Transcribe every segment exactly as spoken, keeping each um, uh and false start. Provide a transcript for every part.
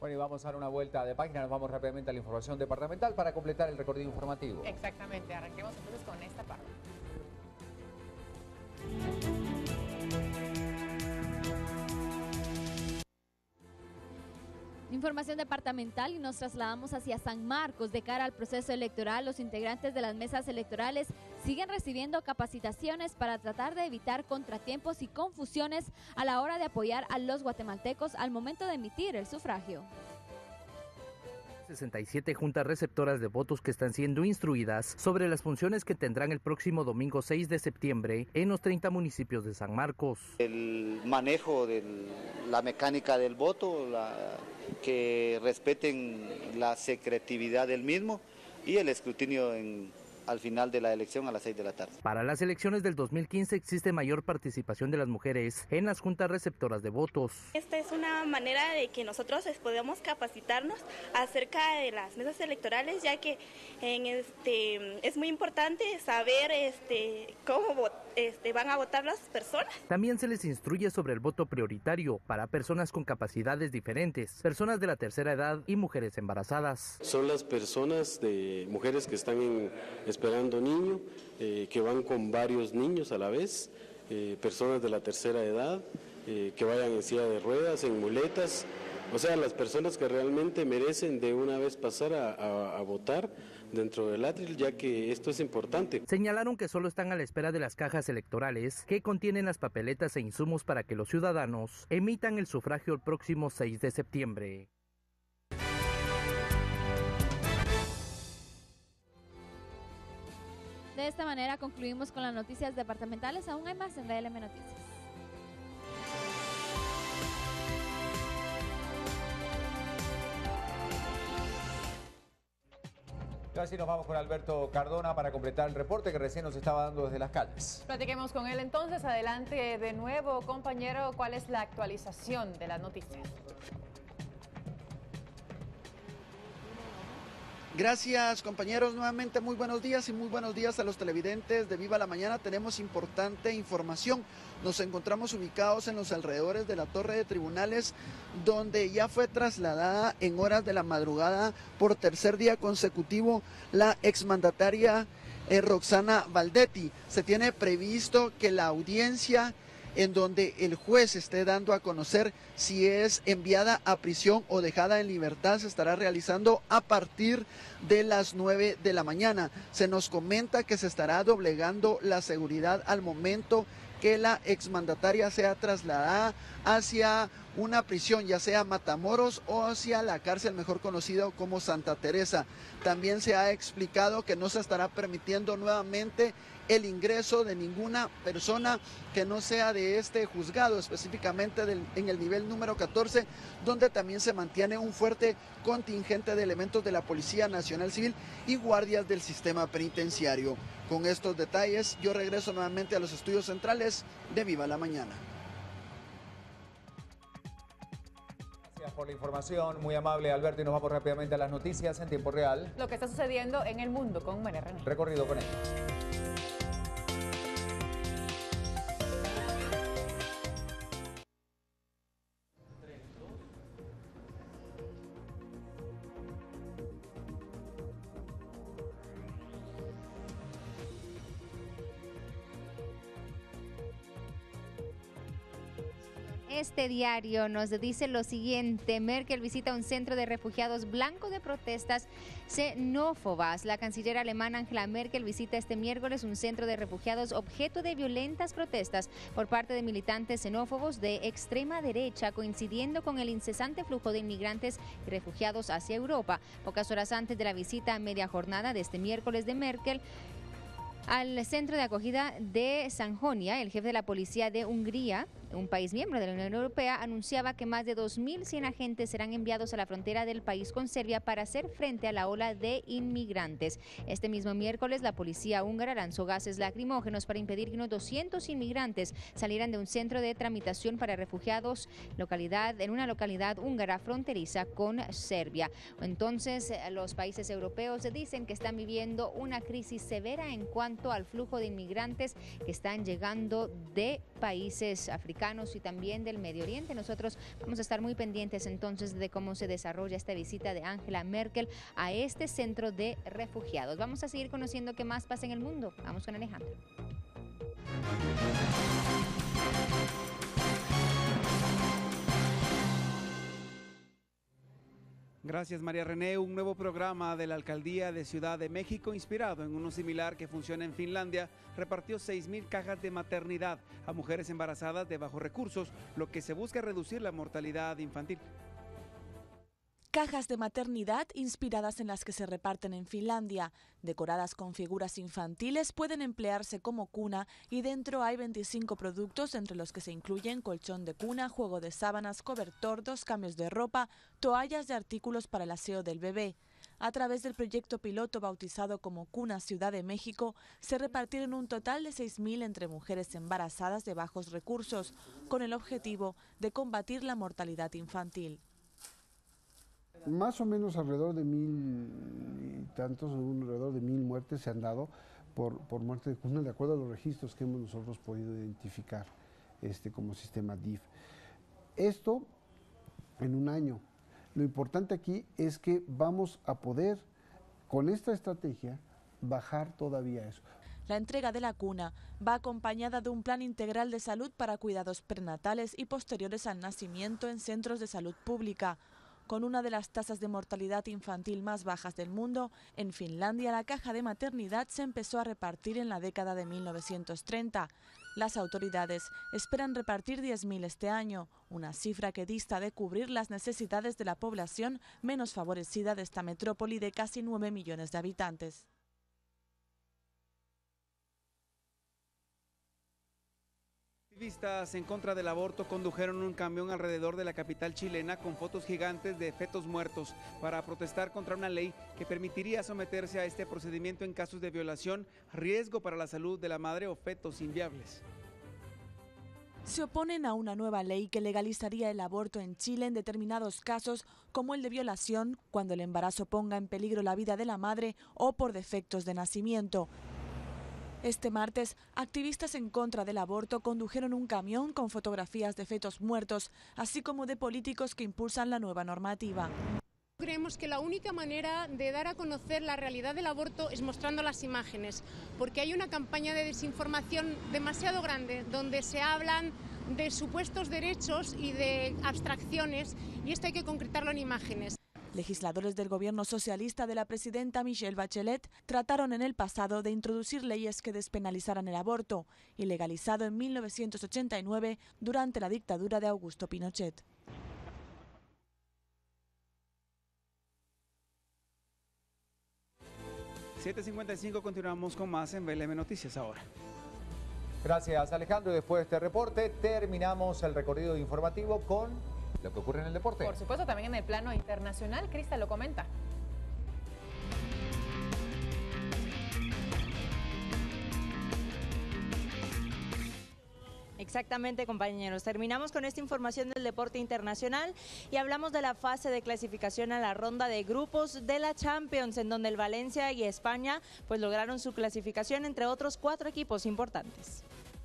Bueno, y vamos a dar una vuelta de página, nos vamos rápidamente a la información departamental para completar el recorrido informativo. Exactamente, arranquemos entonces con esta parte. Información departamental y nos trasladamos hacia San Marcos. De cara al proceso electoral, los integrantes de las mesas electorales siguen recibiendo capacitaciones para tratar de evitar contratiempos y confusiones a la hora de apoyar a los guatemaltecos al momento de emitir el sufragio. sesenta y siete juntas receptoras de votos que están siendo instruidas sobre las funciones que tendrán el próximo domingo seis de septiembre en los treinta municipios de San Marcos. El manejo de la mecánica del voto, la, que respeten la secretividad del mismo y el escrutinio en, al final de la elección a las seis de la tarde. Para las elecciones del dos mil quince existe mayor participación de las mujeres en las juntas receptoras de votos. Esta es una manera de que nosotros podamos capacitarnos acerca de las mesas electorales, ya que en este, es muy importante saber este, cómo este, van a votar las personas. También se les instruye sobre el voto prioritario para personas con capacidades diferentes, personas de la tercera edad y mujeres embarazadas. Son las personas de mujeres que están en, esperando niño, eh, que van con varios niños a la vez, eh, personas de la tercera edad, eh, que vayan en silla de ruedas, en muletas, o sea, las personas que realmente merecen de una vez pasar a, a, a votar dentro del atril, ya que esto es importante. Señalaron que solo están a la espera de las cajas electorales que contienen las papeletas e insumos para que los ciudadanos emitan el sufragio el próximo seis de septiembre. De esta manera concluimos con las noticias departamentales. Aún hay más en D L M Noticias. Y así nos vamos con Alberto Cardona para completar el reporte que recién nos estaba dando desde las calles. Platiquemos con él entonces. Adelante de nuevo, compañero. ¿Cuál es la actualización de las noticias? Gracias, compañeros, nuevamente muy buenos días y muy buenos días a los televidentes de Viva la Mañana. Tenemos importante información. Nos encontramos ubicados en los alrededores de la Torre de Tribunales, donde ya fue trasladada en horas de la madrugada por tercer día consecutivo la exmandataria eh, Roxana Valdetti. Se tiene previsto que la audiencia en donde el juez esté dando a conocer si es enviada a prisión o dejada en libertad, se estará realizando a partir de las nueve de la mañana. Se nos comenta que se estará doblegando la seguridad al momento que la exmandataria sea trasladada hacia una prisión, ya sea Matamoros o hacia la cárcel mejor conocido como Santa Teresa. También se ha explicado que no se estará permitiendo nuevamente el ingreso de ninguna persona que no sea de este juzgado, específicamente del, en el nivel número catorce, donde también se mantiene un fuerte contingente de elementos de la Policía Nacional Civil y guardias del sistema penitenciario. Con estos detalles, yo regreso nuevamente a los estudios centrales de Viva la Mañana. Gracias por la información, muy amable Alberto, y nos vamos rápidamente a las noticias en tiempo real. Lo que está sucediendo en el mundo con María René. Recorrido con ellos. Este diario nos dice lo siguiente: Merkel visita un centro de refugiados blanco de protestas xenófobas. La canciller alemana Angela Merkel visita este miércoles un centro de refugiados objeto de violentas protestas por parte de militantes xenófobos de extrema derecha, coincidiendo con el incesante flujo de inmigrantes y refugiados hacia Europa. Pocas horas antes de la visita a media jornada de este miércoles de Merkel al centro de acogida de Sanjonia, el jefe de la policía de Hungría, un país miembro de la Unión Europea, anunciaba que más de dos mil cien agentes serán enviados a la frontera del país con Serbia para hacer frente a la ola de inmigrantes. Este mismo miércoles, la policía húngara lanzó gases lacrimógenos para impedir que unos doscientos inmigrantes salieran de un centro de tramitación para refugiados localidad, en una localidad húngara fronteriza con Serbia. Entonces, los países europeos dicen que están viviendo una crisis severa en cuanto cuanto al flujo de inmigrantes que están llegando de países africanos y también del Medio Oriente. Nosotros vamos a estar muy pendientes entonces de cómo se desarrolla esta visita de Angela Merkel a este centro de refugiados. Vamos a seguir conociendo qué más pasa en el mundo. Vamos con Alejandro. Gracias, María René. Un nuevo programa de la Alcaldía de Ciudad de México, inspirado en uno similar que funciona en Finlandia, repartió seis mil cajas de maternidad a mujeres embarazadas de bajos recursos, lo que se busca reducir la mortalidad infantil. Cajas de maternidad inspiradas en las que se reparten en Finlandia, decoradas con figuras infantiles, pueden emplearse como cuna y dentro hay veinticinco productos entre los que se incluyen colchón de cuna, juego de sábanas, cobertor, dos cambios de ropa, toallas y artículos para el aseo del bebé. A través del proyecto piloto bautizado como Cuna Ciudad de México, se repartieron un total de seis mil entre mujeres embarazadas de bajos recursos, con el objetivo de combatir la mortalidad infantil. Más o menos alrededor de mil y tantos, alrededor de mil muertes se han dado por, por muerte de cuna, de acuerdo a los registros que hemos nosotros podido identificar este, como sistema D I F. Esto en un año. Lo importante aquí es que vamos a poder, con esta estrategia, bajar todavía eso. La entrega de la cuna va acompañada de un plan integral de salud para cuidados prenatales y posteriores al nacimiento en centros de salud pública. Con una de las tasas de mortalidad infantil más bajas del mundo, en Finlandia la caja de maternidad se empezó a repartir en la década de mil novecientos treinta. Las autoridades esperan repartir diez mil este año, una cifra que dista de cubrir las necesidades de la población menos favorecida de esta metrópoli de casi nueve millones de habitantes. Activistas en contra del aborto condujeron un camión alrededor de la capital chilena con fotos gigantes de fetos muertos para protestar contra una ley que permitiría someterse a este procedimiento en casos de violación, riesgo para la salud de la madre o fetos inviables. Se oponen a una nueva ley que legalizaría el aborto en Chile en determinados casos, como el de violación, cuando el embarazo ponga en peligro la vida de la madre o por defectos de nacimiento. Este martes, activistas en contra del aborto condujeron un camión con fotografías de fetos muertos, así como de políticos que impulsan la nueva normativa. Creemos que la única manera de dar a conocer la realidad del aborto es mostrando las imágenes, porque hay una campaña de desinformación demasiado grande, donde se hablan de supuestos derechos y de abstracciones, y esto hay que concretarlo en imágenes. Legisladores del gobierno socialista de la presidenta Michelle Bachelet trataron en el pasado de introducir leyes que despenalizaran el aborto, ilegalizado en mil novecientos ochenta y nueve durante la dictadura de Augusto Pinochet. siete cincuenta y cinco, continuamos con más en B L M Noticias ahora. Gracias, Alejandro. Después de este reporte terminamos el recorrido informativo con lo que ocurre en el deporte. Por supuesto, también en el plano internacional. Crista lo comenta. Exactamente, compañeros. Terminamos con esta información del deporte internacional y hablamos de la fase de clasificación a la ronda de grupos de la Champions, en donde el Valencia y España pues lograron su clasificación, entre otros cuatro equipos importantes.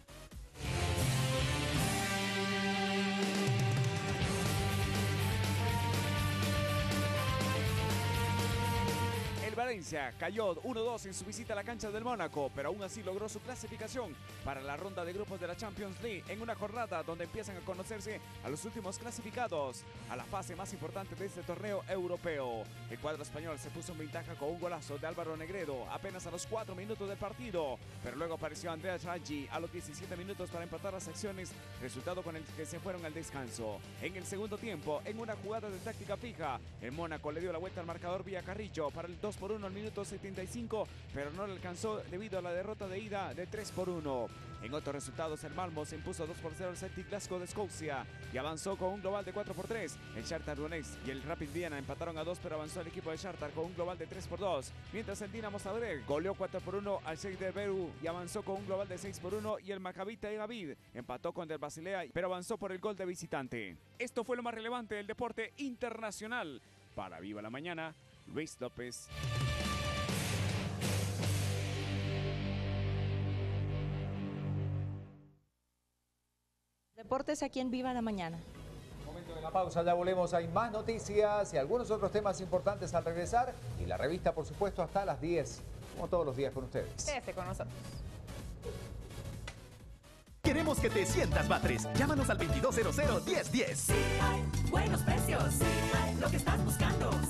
Valencia cayó uno dos en su visita a la cancha del Mónaco, pero aún así logró su clasificación para la ronda de grupos de la Champions League en una jornada donde empiezan a conocerse a los últimos clasificados a la fase más importante de este torneo europeo. El cuadro español se puso en ventaja con un golazo de Álvaro Negredo apenas a los cuatro minutos del partido, pero luego apareció Andreas Raggi a los diecisiete minutos para empatar las acciones, resultado con el que se fueron al descanso. En el segundo tiempo, en una jugada de táctica fija, el Mónaco le dio la vuelta al marcador vía Carrillo para el dos por uno al minuto setenta y cinco, pero no le alcanzó debido a la derrota de ida de tres por uno. En otros resultados, el Malmo se impuso dos por cero al Celtic Glasgow de Escocia y avanzó con un global de cuatro por tres. El Shakhtar Donetsk y el Rapid Viena empataron a dos, pero avanzó el equipo de Shakhtar con un global de tres por dos, mientras el Dinamo Zagreb goleó cuatro por uno al Sheikh de Beru y avanzó con un global de seis por uno, y el Maccabi Tel Aviv empató con el Basilea, pero avanzó por el gol de visitante. Esto fue lo más relevante del deporte internacional. Para Viva la Mañana, Luis López. Deportes aquí en Viva la Mañana. Momento de la pausa, ya volvemos. Hay más noticias y algunos otros temas importantes al regresar. Y la revista, por supuesto, hasta las diez, como todos los días con ustedes. Quédese con nosotros. Queremos que te sientas Batres. Llámanos al veintidós cero cero, diez diez. Sí hay buenos precios, sí hay lo que estás buscando.